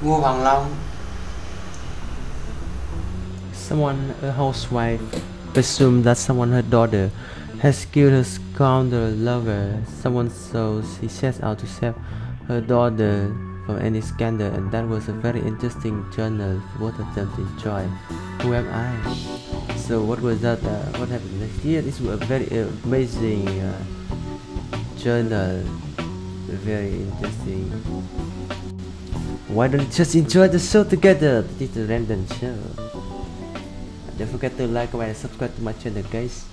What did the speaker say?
ngohoanglong. Someone, a housewife, assumed that someone, her daughter, has killed her scoundrel lover. Someone, so she sets out to save her daughter from any scandal, and that was a very interesting journal for both of them to enjoy. Who am I? So what was that? What happened next year? This was a very amazing journal, very interesting. Why don't you just enjoy the show together? This is the Random Show. Don't forget to like, comment, and subscribe to my channel, guys.